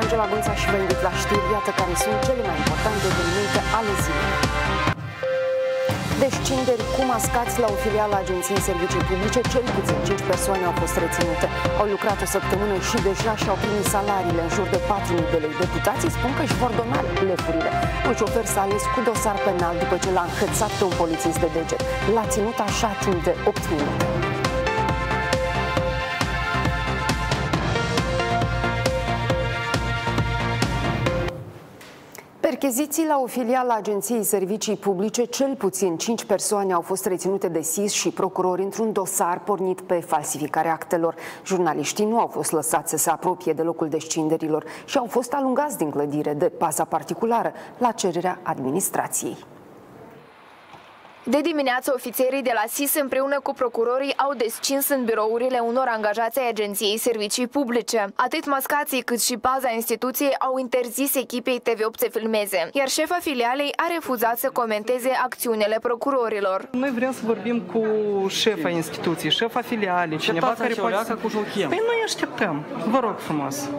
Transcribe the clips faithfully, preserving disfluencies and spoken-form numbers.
Angela Gunța și vă invit la știri, iată care sunt cele mai importante evenimente ale zilei. Descinderi cu mascați la o filială a Agenției Servicii Publice, cel puțin cinci persoane au fost reținute. Au lucrat o săptămână și deja și-au primit salariile în jur de patru mii de lei. Deputații spun că își vor dona lefurile. Un șofer s-a ales cu dosar penal după ce l-a înhățat pe un polițist de deget. L-a ținut așa timp de opt minute. Percheziții la o filială a Agenției Servicii Publice, cel puțin cinci persoane au fost reținute de S I S și procurori într-un dosar pornit pe falsificarea actelor. Jurnaliștii nu au fost lăsați să se apropie de locul descinderilor și au fost alungați din clădire de paza particulară la cererea administrației. De dimineață, ofițerii de la S I S împreună cu procurorii au descins în birourile unor angajați ai Agenției Servicii Publice. Atât mascații cât și paza instituției au interzis echipei T V opt să filmeze, iar șefa filialei a refuzat să comenteze acțiunile procurorilor. Noi vrem să vorbim cu șefa instituției, șefa filialei, cineva care poate să... Păi noi așteptăm, vă rog frumos.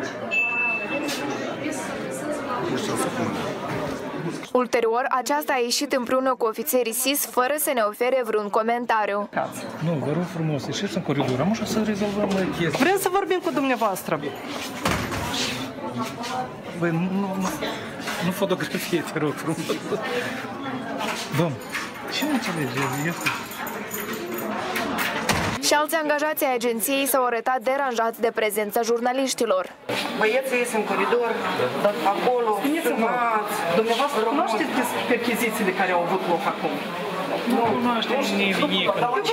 Ulterior, aceasta a ieșit împreună cu ofițerii S I S fără să ne ofere vreun comentariu. Nu, vă rog frumos, ieșiți în coridor, am așa să rezolvăm chestia. Vrem să vorbim cu dumneavoastră. Băi, nu, nu, nu fotografie, te rog frumos. Domn, ce nu înțelege? Este... Și alți angajați ai agenției s-au arătat deranjați de prezența jurnaliștilor. Băieții ies în coridor, acolo, filmați. Dumneavoastră cunoașteți perchezițiile care au avut loc acum? Nu cunoaștem nimic.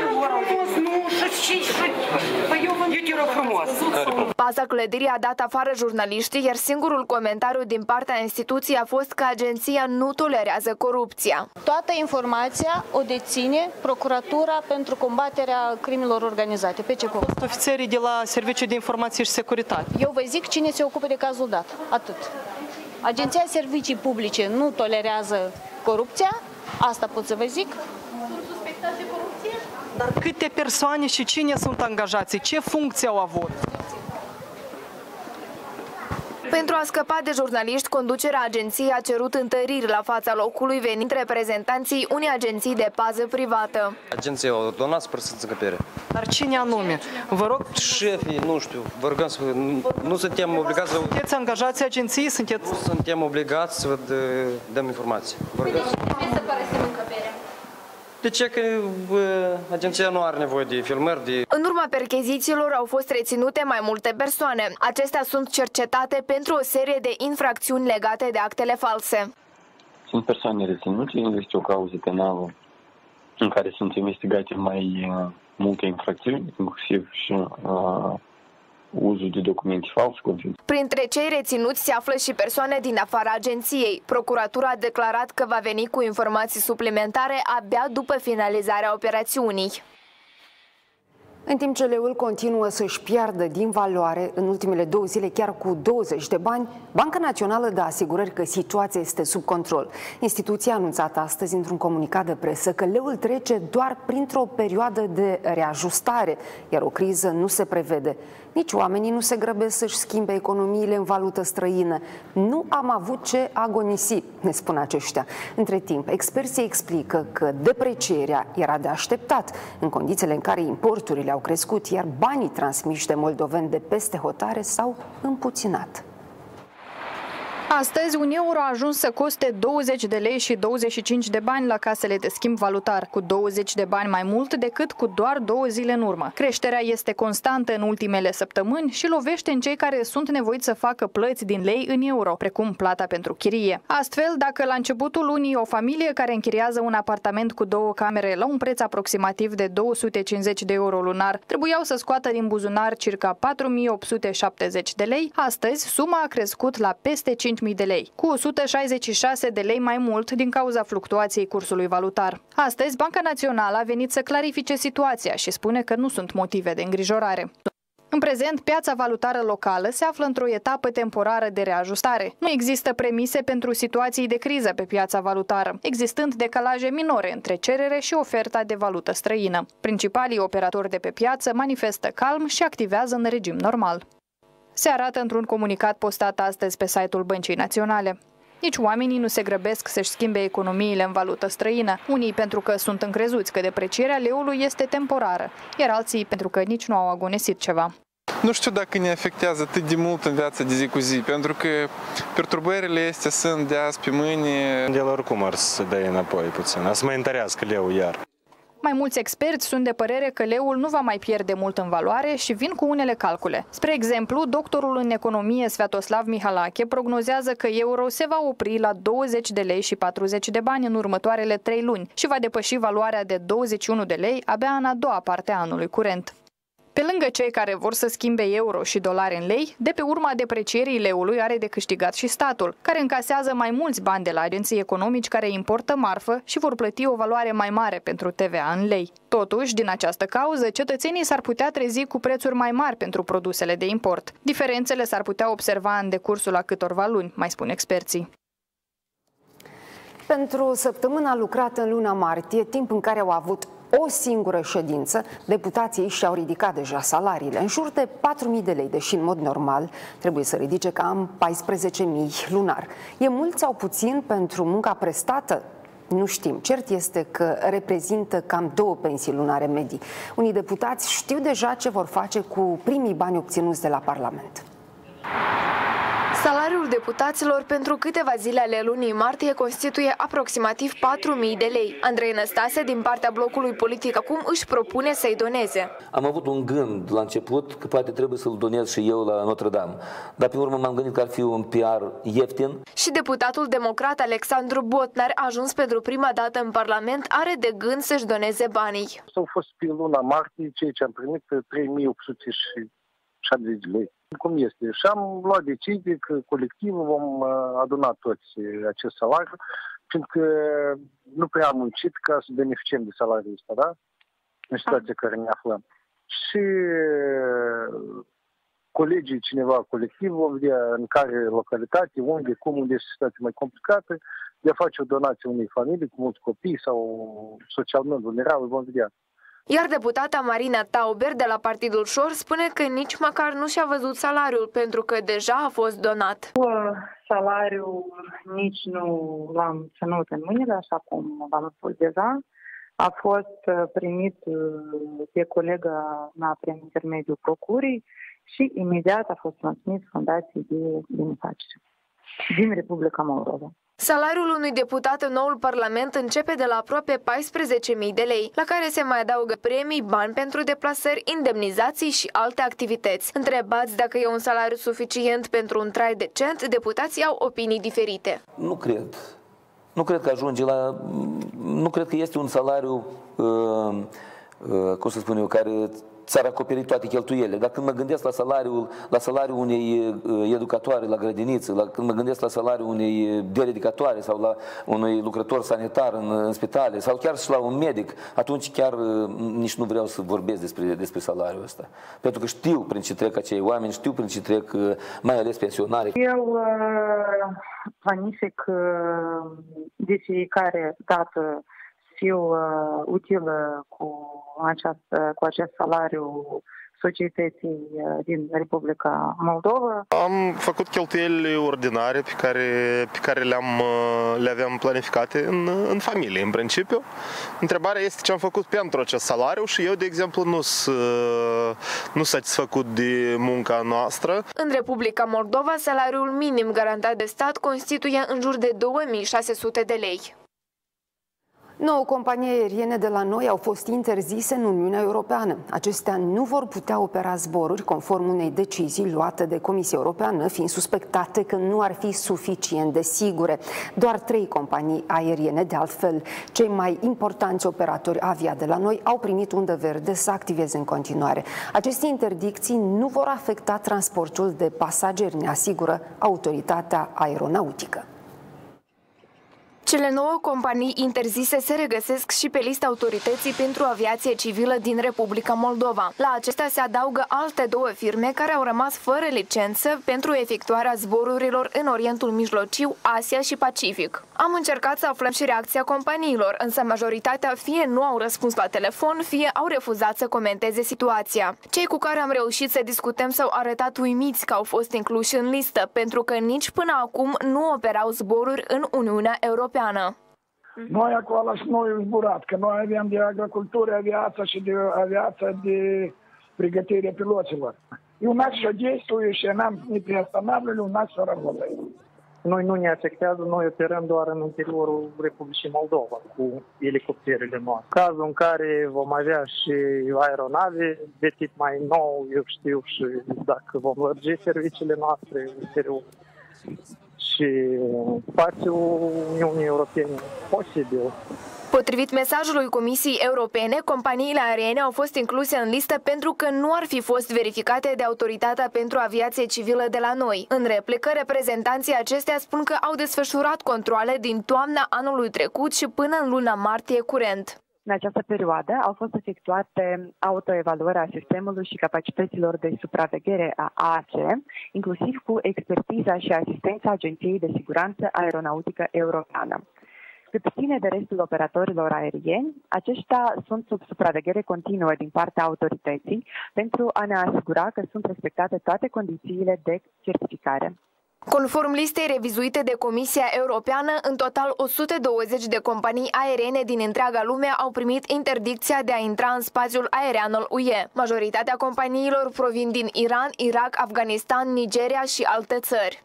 Eu te rog frumos. Paza clădirii a dat afară jurnaliștii, iar singurul comentariu din partea instituției a fost că agenția nu tolerează corupția. Toată informația o deține Procuratura pentru combaterea crimilor organizate, P C C O. Ofițerii de la Serviciul de Informație și Securitate. Eu vă zic cine se ocupă de cazul dat. Atât. Agenția Servicii Publice nu tolerează corupția, asta pot să vă zic. Sunt suspectați de corupție? Dar câte persoane și cine sunt angajați? Ce funcție au avut? Pentru a scăpa de jurnaliști, conducerea agenției a cerut întăriri la fața locului, venind reprezentanții unei agenții de pază privată. Agenția a donat spre să încăpere. Dar cine anume? Vă rog? Șefii, nu știu, vă rugăm să... Nu suntem obligați să... Sunteți angajații agenției? Sunteți... Nu suntem obligați să vă dăm informații. Vă rugăm să... Trebuie să părăsim încăperea. De ce? Că agenția nu are nevoie de filmări, de... În urma perchezițiilor au fost reținute mai multe persoane. Acestea sunt cercetate pentru o serie de infracțiuni legate de actele false. Sunt persoane reținute, este o cauză penală în care sunt investigate mai uh, multe infracțiuni, inclusiv și uh, uzul de documente false. Printre cei reținuți se află și persoane din afara agenției. Procuratura a declarat că va veni cu informații suplimentare abia după finalizarea operațiunii. În timp ce leul continuă să-și piardă din valoare, în ultimele două zile chiar cu douăzeci de bani, Banca Națională dă asigurări că situația este sub control. Instituția a anunțat astăzi într-un comunicat de presă că leul trece doar printr-o perioadă de reajustare, iar o criză nu se prevede. Nici oamenii nu se grăbesc să-și schimbe economiile în valută străină. Nu am avut ce agonisi, ne spun aceștia. Între timp, experții explică că deprecierea era de așteptat, în condițiile în care importurile au crescut, iar banii transmiși de moldoveni de peste hotare s-au împuținat. Astăzi, un euro a ajuns să coste douăzeci de lei și douăzeci și cinci de bani la casele de schimb valutar, cu douăzeci de bani mai mult decât cu doar două zile în urmă. Creșterea este constantă în ultimele săptămâni și lovește în cei care sunt nevoiți să facă plăți din lei în euro, precum plata pentru chirie. Astfel, dacă la începutul lunii o familie care închiriază un apartament cu două camere la un preț aproximativ de două sute cincizeci de euro lunar trebuiau să scoată din buzunar circa patru mii opt sute șaptezeci de lei, astăzi suma a crescut la peste cinci mii de lei, cu o sută șaizeci și șase de lei mai mult din cauza fluctuației cursului valutar. Astăzi, Banca Națională a venit să clarifice situația și spune că nu sunt motive de îngrijorare. În prezent, piața valutară locală se află într-o etapă temporară de reajustare. Nu există premise pentru situații de criză pe piața valutară, existând decalaje minore între cerere și oferta de valută străină. Principalii operatori de pe piață manifestă calm și activează în regim normal. Se arată într-un comunicat postat astăzi pe site-ul Băncii Naționale. Nici oamenii nu se grăbesc să-și schimbe economiile în valută străină, unii pentru că sunt încrezuți că deprecierea leului este temporară, iar alții pentru că nici nu au agonisit ceva. Nu știu dacă ne afectează atât de mult în viața de zi cu zi, pentru că perturbările astea sunt de azi pe mâine. El oricum ar să dea înapoi puțin, ar să mai întărească leul iar. Mai mulți experți sunt de părere că leul nu va mai pierde mult în valoare și vin cu unele calcule. Spre exemplu, doctorul în economie Sviatoslav Mihalache prognozează că euro se va opri la douăzeci de lei și patruzeci de bani în următoarele trei luni și va depăși valoarea de douăzeci și unu de lei abia în a doua parte a anului curent. Pe lângă cei care vor să schimbe euro și dolari în lei, de pe urma deprecierii leului are de câștigat și statul, care încasează mai mulți bani de la agenții economici care importă marfă și vor plăti o valoare mai mare pentru T V A în lei. Totuși, din această cauză, cetățenii s-ar putea trezi cu prețuri mai mari pentru produsele de import. Diferențele s-ar putea observa în decursul a câtorva luni, mai spun experții. Pentru săptămâna lucrată în luna martie, timp în care au avut o singură ședință, deputații și-au ridicat deja salariile, în jur de patru mii de lei, deși în mod normal trebuie să ridice cam paisprezece mii lunar. E mult sau puțin pentru munca prestată? Nu știm. Cert este că reprezintă cam două pensii lunare medii. Unii deputați știu deja ce vor face cu primii bani obținuți de la Parlament. Salariul deputaților pentru câteva zile ale lunii martie constituie aproximativ patru mii de lei. Andrei Năstase, din partea blocului politic acum, își propune să-i doneze. Am avut un gând la început că poate trebuie să-l donez și eu la Notre-Dame, dar pe urmă m-am gândit că ar fi un P R ieftin. Și deputatul democrat Alexandru Botnar, ajuns pentru prima dată în Parlament, are de gând să-și doneze banii. Au fost pe luna martie, ceea ce am primit, trei mii opt sute șaptezeci de lei. Cum este? Și am luat decizie că colectivul vom aduna toți acest salariu, pentru că nu prea am muncit ca să beneficiem de salariul ăsta, da? În situația care ne aflăm. Și colegii, cineva colectiv, vom vedea în care localitate, unde, cum, unde este situația mai complicată, de a face o donație unei familii cu mulți copii sau socialmente vulnerabil, vom vedea. Iar deputata Marina Tauber de la Partidul Șor spune că nici măcar nu și-a văzut salariul pentru că deja a fost donat. Salariul nici nu l-am ținut în mâinile, așa cum v-am spus deja. A fost primit de colega mea prin intermediul procurii și imediat a fost transmis Fundației de Binefacere din Republica Moldova. Salariul unui deputat în noul Parlament începe de la aproape paisprezece mii de lei, la care se mai adaugă premii, bani pentru deplasări, indemnizații și alte activități. Întrebați dacă e un salariu suficient pentru un trai decent, deputații au opinii diferite. Nu cred. Nu cred că ajunge la... Nu cred că este un salariu, uh, uh, cum să spun eu, care ți-ar acoperi toate cheltuielile. Dar când mă gândesc la salariul, la salariul unei educatoare la grădiniță, la, când mă gândesc la salariul unei deredicatoare sau la unui lucrător sanitar în, în spitale sau chiar și la un medic, atunci chiar nici nu vreau să vorbesc despre, despre salariul ăsta. Pentru că știu prin ce trec acei oameni, știu prin ce trec mai ales pensionari. Eu uh, planific uh, de fiecare dată fiu uh, utilă cu, această, cu acest salariu societății uh, din Republica Moldova. Am făcut cheltuieli ordinare pe care, pe care le-am, le aveam planificate în, în familie, în principiu. Întrebarea este ce am făcut pentru acest salariu și eu, de exemplu, nu sunt nu satisfăcut de munca noastră. În Republica Moldova, salariul minim garantat de stat constituie în jur de două mii șase sute de lei. Nouă companii aeriene de la noi au fost interzise în Uniunea Europeană. Acestea nu vor putea opera zboruri conform unei decizii luate de Comisia Europeană, fiind suspectate că nu ar fi suficient de sigure. Doar trei companii aeriene, de altfel cei mai importanți operatori avia de la noi, au primit undă verde să activeze în continuare. Aceste interdicții nu vor afecta transportul de pasageri, ne asigură Autoritatea Aeronautică. Cele nouă companii interzise se regăsesc și pe lista Autorității pentru Aviație Civilă din Republica Moldova. La acestea se adaugă alte două firme care au rămas fără licență pentru efectuarea zborurilor în Orientul Mijlociu, Asia și Pacific. Am încercat să aflăm și reacția companiilor, însă majoritatea fie nu au răspuns la telefon, fie au refuzat să comenteze situația. Cei cu care am reușit să discutăm s-au arătat uimiți că au fost incluși în listă, pentru că nici până acum nu operau zboruri în Uniunea Europeană. Noi acolo și noi am zburat, că noi aveam de agricultură, aviație și de aviație de pregătire piloților. И у нас все действующее, нам не приостанавливали, у нас все работает. Noi nu ne afectează, noi operăm doar în interiorul Republicii Moldova cu elicopterele noastre. Cazul în care vom avea și aeronave de tip mai nou, eu știu, și dacă vom lărgi serviciile noastre în interiorul și spațiul Uniunii Europene, posibil. Potrivit mesajului Comisiei Europene, companiile aeriene au fost incluse în listă pentru că nu ar fi fost verificate de Autoritatea pentru Aviație Civilă de la noi. În replică, reprezentanții acestea spun că au desfășurat controale din toamna anului trecut și până în luna martie curent. În această perioadă au fost efectuate autoevaluări a sistemului și capacităților de supraveghere a A A C, inclusiv cu expertiza și asistența Agenției de Siguranță Aeronautică Europeană. Cât ține de restul operatorilor aerieni, aceștia sunt sub supraveghere continuă din partea autorității pentru a ne asigura că sunt respectate toate condițiile de certificare. Conform listei revizuite de Comisia Europeană, în total o sută douăzeci de companii aeriene din întreaga lume au primit interdicția de a intra în spațiul aerian al U E. Majoritatea companiilor provin din Iran, Irak, Afganistan, Nigeria și alte țări.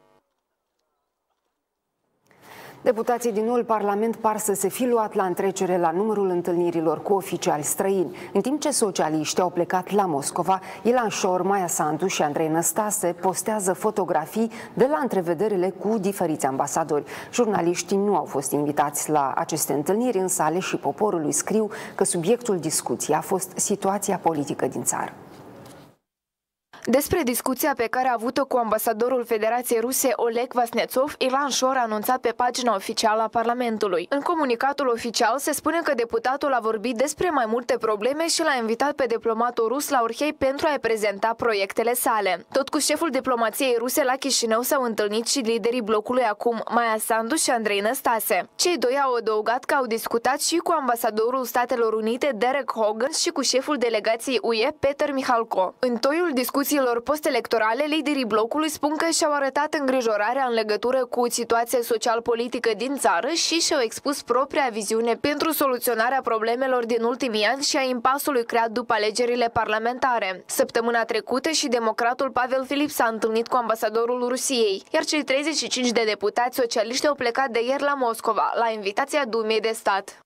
Deputații din noul Parlament par să se fi luat la întrecere la numărul întâlnirilor cu oficiali străini. În timp ce socialiștii au plecat la Moscova, Ilan Șor, Maia Sandu și Andrei Năstase postează fotografii de la întrevederile cu diferiți ambasadori. Jurnaliștii nu au fost invitați la aceste întâlniri, însă aleșii poporului scriu că subiectul discuției a fost situația politică din țară. Despre discuția pe care a avut-o cu ambasadorul Federației Ruse Oleg Vasnețov, Ilan Șor a anunțat pe pagina oficială a Parlamentului. În comunicatul oficial se spune că deputatul a vorbit despre mai multe probleme și l-a invitat pe diplomatul rus la Orhei pentru a-i prezenta proiectele sale. Tot cu șeful diplomației ruse la Chișinău s-au întâlnit și liderii blocului acum, Maia Sandu și Andrei Năstase. Cei doi au adăugat că au discutat și cu ambasadorul Statelor Unite Derek Hogan și cu șeful delegației U E Peter Mihalko. În toiul discuției post-electorale, liderii blocului spun că și-au arătat îngrijorarea în legătură cu situația social-politică din țară și și-au expus propria viziune pentru soluționarea problemelor din ultimii ani și a impasului creat după alegerile parlamentare. Săptămâna trecută și democratul Pavel Filip s-a întâlnit cu ambasadorul Rusiei, iar cei treizeci și cinci de deputați socialiști au plecat de ieri la Moscova, la invitația Dumei de stat.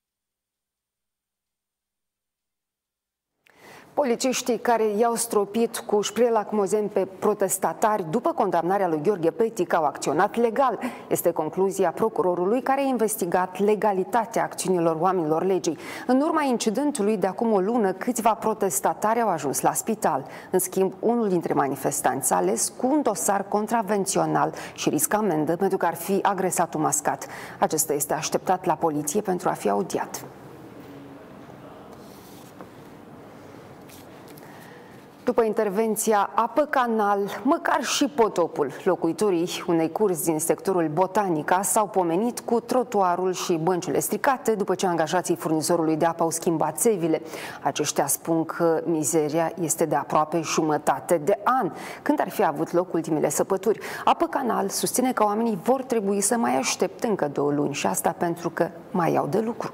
Polițiștii care i-au stropit cu spray lacrimogene pe protestatari după condamnarea lui Gheorghe Petic au acționat legal. Este concluzia procurorului care a investigat legalitatea acțiunilor oamenilor legii. În urma incidentului de acum o lună, câțiva protestatari au ajuns la spital. În schimb, unul dintre manifestanți s-a ales cu un dosar contravențional și riscă amendă pentru că ar fi agresat un mascat. Acesta este așteptat la poliție pentru a fi audiat. După intervenția Apă Canal, măcar și potopul, locuitorii unei curți din sectorul Botanica s-au pomenit cu trotuarul și băncile stricate după ce angajații furnizorului de apă au schimbat țevile. Aceștia spun că mizeria este de aproape jumătate de an, când ar fi avut loc ultimele săpături. Apă Canal susține că oamenii vor trebui să mai aștepte încă două luni și asta pentru că mai au de lucru.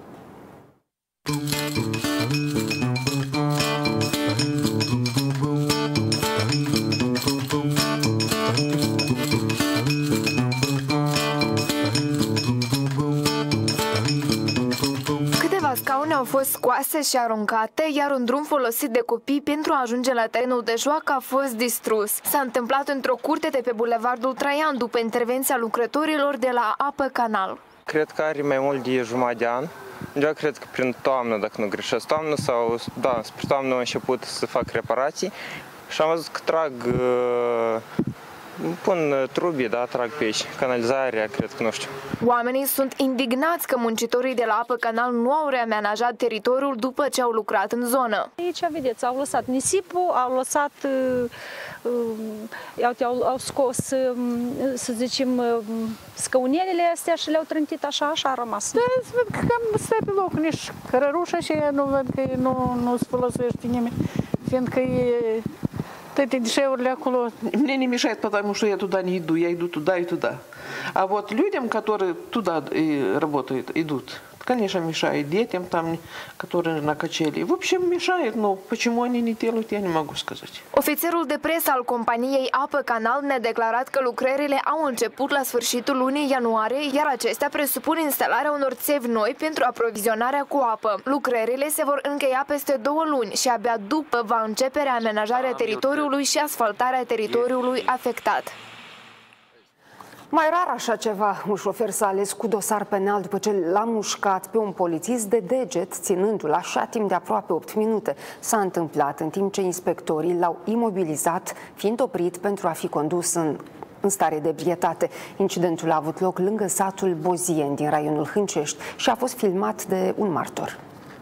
Scaune au fost scoase și aruncate, iar un drum folosit de copii pentru a ajunge la terenul de joacă a fost distrus. S-a întâmplat într-o curte de pe Bulevardul Traian după intervenția lucrătorilor de la Apă Canal. Cred că are mai mult de jumătate de an. Eu cred că prin toamnă, dacă nu greșesc, toamnă sau, da, spre toamnă au început să fac reparații și am văzut că trag uh, Pun trubii, da, trag pești, canalizarea, cred că nu știu. Oamenii sunt indignați că muncitorii de la Apă Canal nu au reamenajat teritoriul după ce au lucrat în zonă. Aici, vedeți, au lăsat nisipul, au lăsat, uh, au, au scos, uh, să zicem, uh, scăunelele astea și le-au trântit așa, așa a rămas. Da, văd că cam stai pe loc, nici cărărușa și nu văd că nu, nu se folosește nimeni, fiindcă e... Эти дешевле около. Мне не мешает, потому что я туда не иду, я иду туда и туда. А вот людям, которые туда работают, идут, конечно, мешает. Детям, там, которые на качели. В общем, мешает, но почему они не делают, я не могу сказать. Ofițerul de presă al companiei Apă Canal ne-a declarat că lucrările au început la sfârșitul lunii ianuarie, iar acestea presupun instalarea unor țevi noi pentru aprovizionarea cu apă. Lucrările se vor încheia peste două luni și abia după va începe reamenajarea teritoriului și asfaltarea teritoriului afectat. Mai rar așa ceva, un șofer s-a ales cu dosar penal după ce l-a mușcat pe un polițist de deget, ținându-l așa timp de aproape opt minute. S-a întâmplat în timp ce inspectorii l-au imobilizat, fiind oprit pentru a fi condus în, în stare de ebrietate. Incidentul a avut loc lângă satul Bozien din raionul Hâncești și a fost filmat de un martor.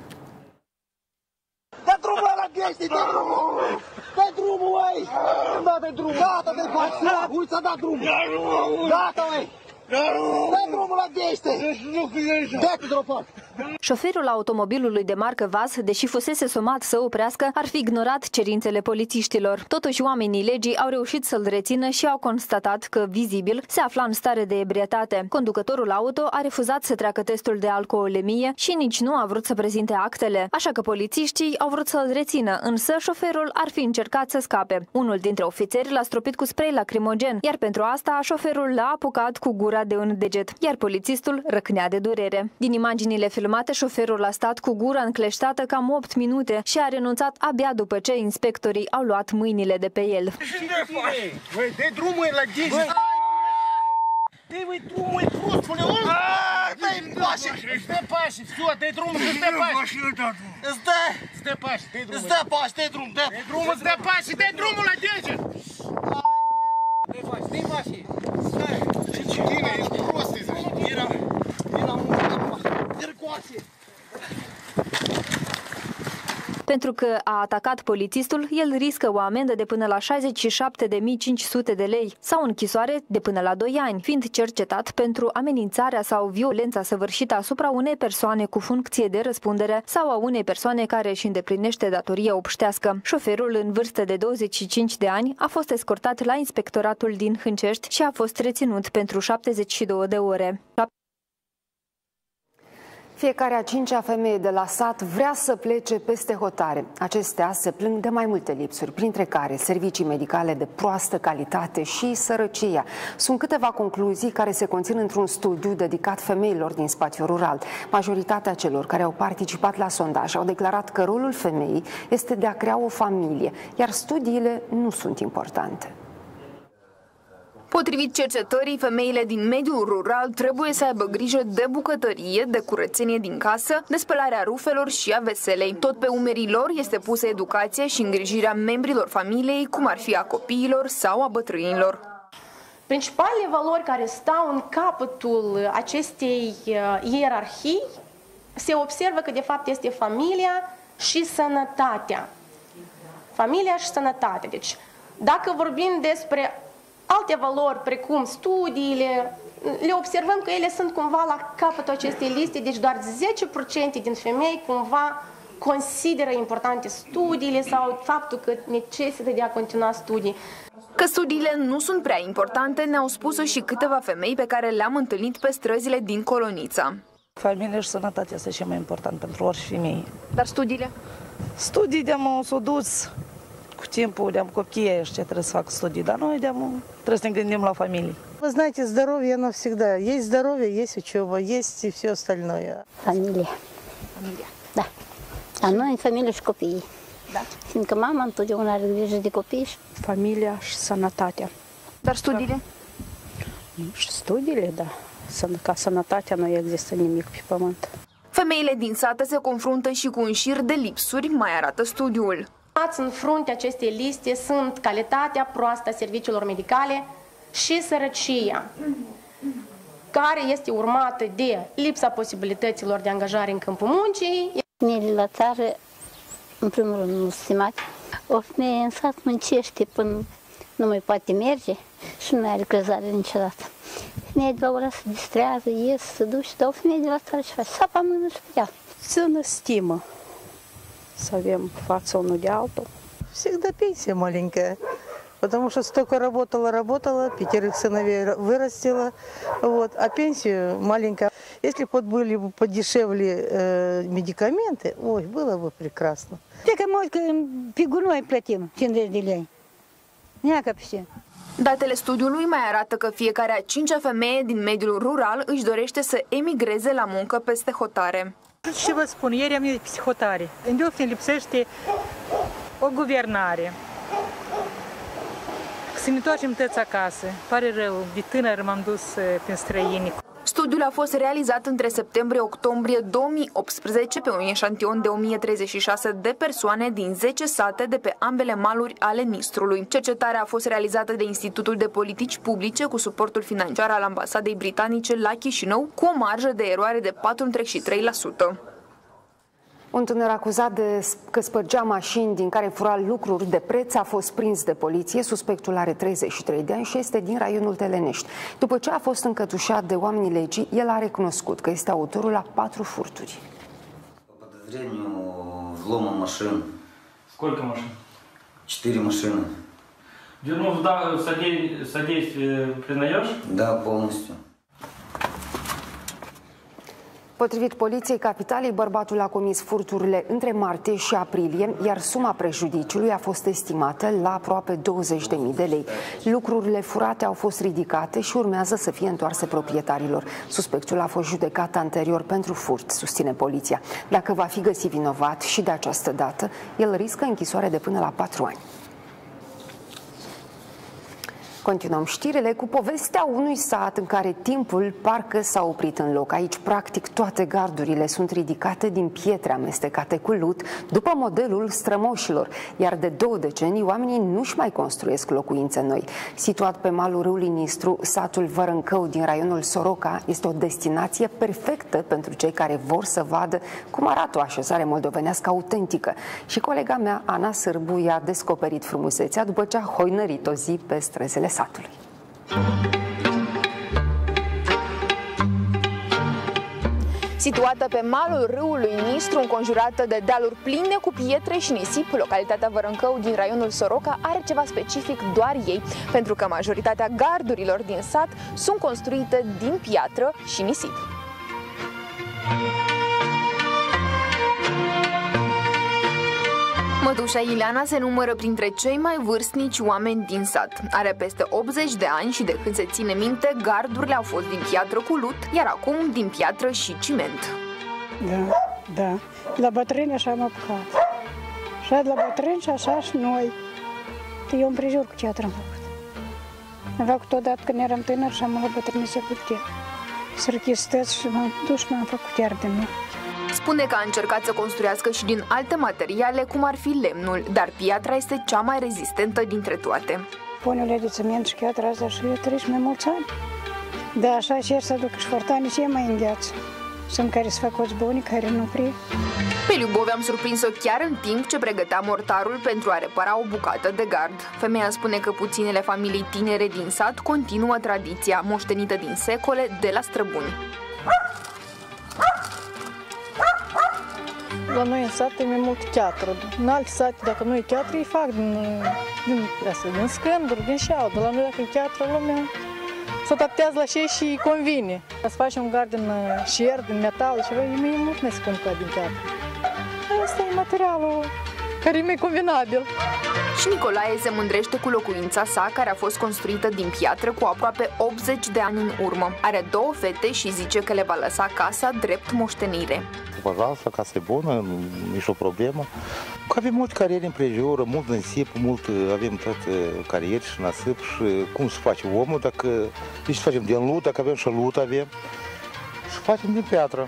Dă drumul ăla ghești, dă drumul! Dă drumul, măi! Dă-te drumul! Gata, te faci! Uite să da drumul! Gata, măi! Dă drumul la ghește! Dă-te drumul! Șoferul automobilului de marcă Vaz, deși fusese somat să oprească, ar fi ignorat cerințele polițiștilor. Totuși, oamenii legii au reușit să-l rețină și au constatat că, vizibil, se afla în stare de ebrietate. Conducătorul auto a refuzat să treacă testul de alcoolemie și nici nu a vrut să prezinte actele, așa că polițiștii au vrut să-l rețină, însă șoferul ar fi încercat să scape. Unul dintre ofițeri l-a stropit cu spray lacrimogen, iar pentru asta șoferul l-a apucat cu gura de un deget, iar polițistul răcnea de durere. Din imaginile filmate, șoferul a stat cu gura încleștată cam opt minute și a renunțat abia după ce inspectorii au luat mâinile de pe el. Dă drumul la ghește! Dă-i drumul, prostule! Dă-i pași! Dă pași! Dă-i drumul, îți dă pași! Îți dă! Îți dă pași! Îți dă pași, dă-i drum! Dă-i drumul, îți dă pași! Dă-i drumul la deget! Dă-i pași, dă-i pași! Cine ești prost, îi zici? Era... Era un... Pentru că a atacat polițistul, el riscă o amendă de până la șaizeci și șapte de mii cinci sute de lei sau închisoare de până la doi ani, fiind cercetat pentru amenințarea sau violența săvârșită asupra unei persoane cu funcție de răspundere sau a unei persoane care își îndeplinește datoria obștească. Șoferul, în vârstă de douăzeci și cinci de ani, a fost escortat la inspectoratul din Hâncești și a fost reținut pentru șaptezeci și două de ore. Fiecare a cincea femeie de la sat vrea să plece peste hotare. Acestea se plâng de mai multe lipsuri, printre care servicii medicale de proastă calitate și sărăcia. Sunt câteva concluzii care se conțin într-un studiu dedicat femeilor din spațiul rural. Majoritatea celor care au participat la sondaj au declarat că rolul femeii este de a crea o familie, iar studiile nu sunt importante. Potrivit cercetării, femeile din mediul rural trebuie să aibă grijă de bucătărie, de curățenie din casă, de spălarea rufelor și a veselei. Tot pe umerii lor este pusă educația și îngrijirea membrilor familiei, cum ar fi a copiilor sau a bătrânilor. Principalele valori care stau în capătul acestei ierarhii se observă că de fapt este familia și sănătatea. Familia și sănătatea. Deci, dacă vorbim despre alte valori, precum studiile, le observăm că ele sunt cumva la capătul acestei liste, deci doar zece la sută din femei cumva consideră importante studiile sau faptul că necesită de a continua studii. Că studiile nu sunt prea importante ne-au spus și câteva femei pe care le-am întâlnit pe străzile din Colonița. Familia și sănătatea este cel mai important pentru orice femeie. Dar studiile? Studii de-am s-o dus. Cu timpul de-am copiii ăștia trebuie să fac studii, dar noi de-am trebuie să ne gândim la familie. Вы знаете, здоровье, оно всегда. Есть здоровье, есть учеба, есть и все остальное. Familia. Familia. Da. A noi, familia și copiii. Da. Fiindcă mama întotdeauna are grijă de copii. Familia și sănătatea. Dar studiile? Și studiile, da. Ca sănătatea nu există nimic pe pământ. Femeile din sate se confruntă și cu un șir de lipsuri, mai arată studiul. În fruntea acestei liste sunt calitatea proastă a serviciilor medicale, și sărăcia, care este urmată de lipsa posibilităților de angajare în câmpul muncii. Femeile la țară, în primul rând, nu stimate. O femeie în sat muncește până nu mai poate merge și nu mai are crezare niciodată. Femeia de la ora se distrează, ies, se duce, dar o femeie de la țară ce face? Sapa mână și pe ea. Țină stimă să avem față unul de altul. Всегда пенсия маленькая, потому что столько работала, работала, пятерых сыновей вырастила, вот, а пенсию маленькая. Если бы были бы подешевле э, медикаменты, ой, было бы прекрасно. Dacă mult că pe gunoi plătim cincizeci de lei. Neacă pe. Datele studiului mai arată că fiecare a cincea femeie din mediul rural își dorește să emigreze la muncă peste hotare. Ce vă spun, ieri am venit peste hotare. În Delfin lipsește o guvernare. Să ne întoarcem toți acasă. Pare rău, de tânăr m-am dus prin străini. Studiul a fost realizat între septembrie-octombrie două mii optsprezece pe un eșantion de o mie treizeci și șase de persoane din zece sate de pe ambele maluri ale Nistrului. Cercetarea a fost realizată de Institutul de Politici Publice cu suportul financiar al Ambasadei Britanice la Chișinău, cu o marjă de eroare de patru virgulă trei la sută. Un tânăr acuzat de că spărgea mașini din care fura lucruri de preț a fost prins de poliție. Suspectul are treizeci și trei de ani și este din raionul Telenești. După ce a fost încătușat de oamenii legii, el a recunoscut că este autorul la patru furturi. Взлома машин. Сколько машин? Четыре машины. Ну, да, содействие признаешь? Да, полностью. Potrivit Poliției Capitalei, bărbatul a comis furturile între martie și aprilie, iar suma prejudiciului a fost estimată la aproape douăzeci de mii de lei. Lucrurile furate au fost ridicate și urmează să fie întoarse proprietarilor. Suspectul a fost judecat anterior pentru furt, susține poliția. Dacă va fi găsit vinovat și de această dată, el riscă închisoare de până la patru ani. Continuăm știrile cu povestea unui sat în care timpul parcă s-a oprit în loc. Aici, practic, toate gardurile sunt ridicate din pietre amestecate cu lut, după modelul strămoșilor, iar de două decenii oamenii nu-și mai construiesc locuințe noi. Situat pe malul râului Nistru, satul Vărâncău din raionul Soroca este o destinație perfectă pentru cei care vor să vadă cum arată o așezare moldovenească autentică. Și colega mea, Ana Sârbu, i-a descoperit frumusețea după ce a hoinărit o zi pe străzile satului. Situată pe malul râului Nistru, înconjurată de dealuri pline cu pietre și nisip, localitatea Vărâncău din raionul Soroca are ceva specific doar ei, pentru că majoritatea gardurilor din sat sunt construite din piatră și nisip. Mătușa Ileana se numără printre cei mai vârstnici oameni din sat. Are peste optzeci de ani și de când se ține minte, gardurile au fost din piatră cu lut, iar acum din piatră și ciment. Da, da. La bătrâni așa am apucat. Așa de la bătrâni și așa și noi. Eu împrejur cu ceatră am făcut. Am făcut odată când eram tânăr și am la bătrâni să putea. Să rechistez și m-am dus și m-am făcut iar din nou. Spune că a încercat să construiască și din alte materiale, cum ar fi lemnul, dar piatra este cea mai rezistentă dintre toate. Pune ulei de cement și piatra asta și eu treci mai mulți ani. Da, așa cer să duc și fortanii și e mai îngheață. Sunt care să fac oți buni, care nu prie. Pe Liubove am surprins-o chiar în timp ce pregătea mortarul pentru a repara o bucată de gard. Femeia spune că puținele familii tinere din sat continuă tradiția moștenită din secole de la străbuni. La noi în sat e mai mult teatru. În alte sate, dacă nu e teatru, îi fac din, din, din scânduri, din șaudă. La noi, dacă e teatru, lumea se adaptează la ce și îi convine. Să faci un gard din șer, din metal, ceva, e mai mult mai scump ca din teatru. Asta e materialul care e mai convenabil. Și Nicolae se mândrește cu locuința sa, care a fost construită din piatră cu aproape optzeci de ani în urmă. Are două fete și zice că le va lăsa casa drept moștenire. Păjaltă, casa e bună, nici o problemă. Că avem multe cariere împrejur, mult nisip, mult, avem toate cariere și nasip și cum se face omul, dacă nici facem din lut, dacă avem și lut avem, și facem din piatră.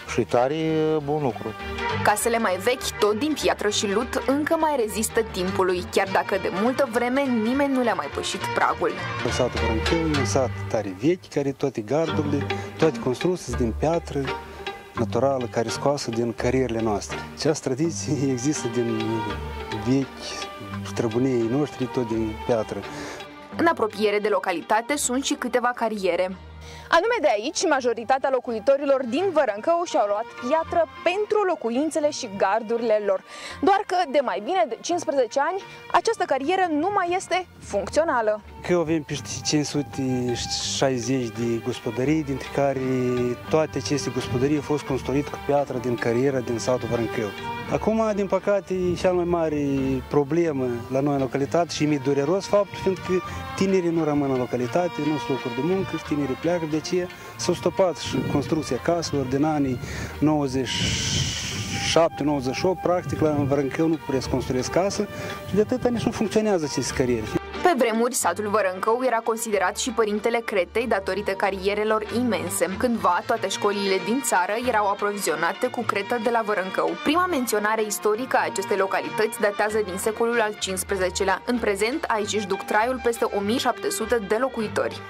și tare bun lucru. Casele mai vechi, tot din piatră și lut, încă mai rezistă timpului, chiar dacă de multă vreme nimeni nu le-a mai pășit pragul. Satul Vărâncău e un sat tare vechi, care toate gardurile, toate construcții din piatră naturală, care scoasă din carierele noastre. Această tradiție există din vechi, străbunii noștri, tot din piatră. În apropiere de localitate sunt și câteva cariere. Anume de aici, majoritatea locuitorilor din Vărâncău și-au luat piatră pentru locuințele și gardurile lor. Doar că de mai bine de cincisprezece ani, această carieră nu mai este funcțională. Că avem peste cinci sute șaizeci de gospodării, dintre care toate aceste gospodării au fost construite cu piatră din cariera din satul Vărâncău. Acum, din păcate, cea mai mare problemă la noi în localitate și mi-e dureros faptul, fiindcă tinerii nu rămân în localitate, nu sunt locuri de muncă și tinerii pleacă, de aceea s-a stopat și construcția caselor din anii nouăzeci și șapte nouăzeci și opt, practic, la Vărâncău nu putea să construiesc casă și de atâta nici nu funcționează aceste cariere. Pe vremuri, satul Vărâncău era considerat și părintele Cretei datorită carierelor imense. Cândva, toate școlile din țară erau aprovizionate cu cretă de la Vărâncău. Prima menționare istorică a acestei localități datează din secolul al cincisprezecelea. În prezent, aici își duc traiul peste o mie șapte sute de locuitori.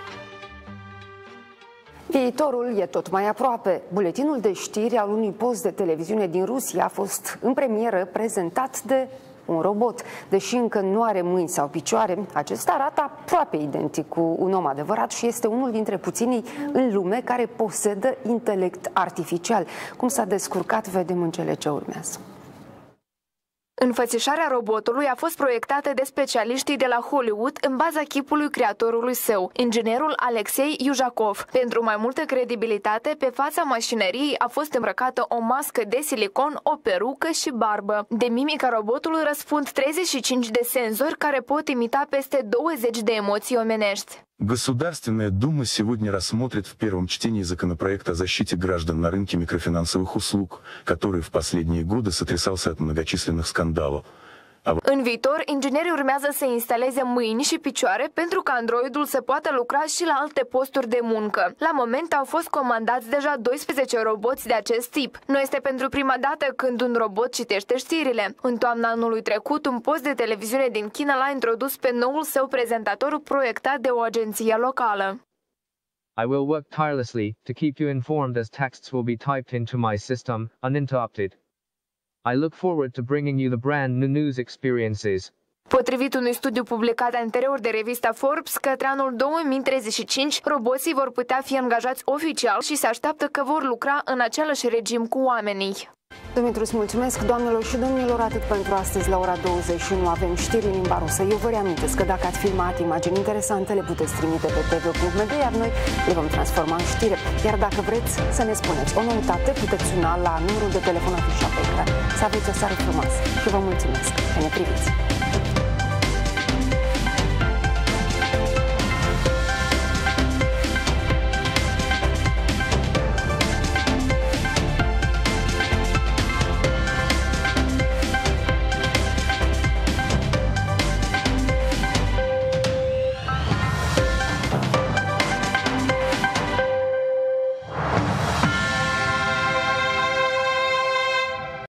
Viitorul e tot mai aproape. Buletinul de știri al unui post de televiziune din Rusia a fost în premieră prezentat de un robot. Deși încă nu are mâini sau picioare, acesta arată aproape identic cu un om adevărat și este unul dintre puținii în lume care posedă intelect artificial. Cum s-a descurcat, vedem în cele ce urmează. Înfățișarea robotului a fost proiectată de specialiștii de la Hollywood în baza chipului creatorului său, inginerul Alexei Yujakov. Pentru mai multă credibilitate, pe fața mașinăriei a fost îmbrăcată o mască de silicon, o perucă și barbă. De mimica robotului răspund treizeci și cinci de senzori care pot imita peste douăzeci de emoții omenești. Государственная Дума сегодня рассмотрит в первом чтении законопроект о защите граждан на рынке микрофинансовых услуг, который в последние годы сотрясался от многочисленных скандалов. În viitor, inginerii urmează să instaleze mâini și picioare pentru ca androidul să poată lucra și la alte posturi de muncă. La moment au fost comandați deja doisprezece roboți de acest tip. Nu este pentru prima dată când un robot citește știrile. În toamna anului trecut, un post de televiziune din China l-a introdus pe noul său prezentator proiectat de o agenție locală. I will work tirelessly to keep you informed as texts will be typed into my system, uninterrupted. I look forward to bringing you the brand new news experiences. Potrivit unui studiu publicat anterior de revista Forbes, către anul două mii treizeci și cinci, roboții vor putea fi angajați oficial și se așteaptă că vor lucra în același regim cu oamenii. Dumitru, îți mulțumesc, doamnelor și domnilor, atât pentru astăzi la ora douăzeci și unu avem știri în limba rusă. Eu vă reamintesc că dacă ați filmat imagini interesante, le puteți trimite pe t v punct m d, iar noi le vom transforma în știre. Iar dacă vreți să ne spuneți o noutate, puteți suna la numărul de telefon afișat pe ecran. Să aveți o seară frumoasă și vă mulțumesc că ne priviți!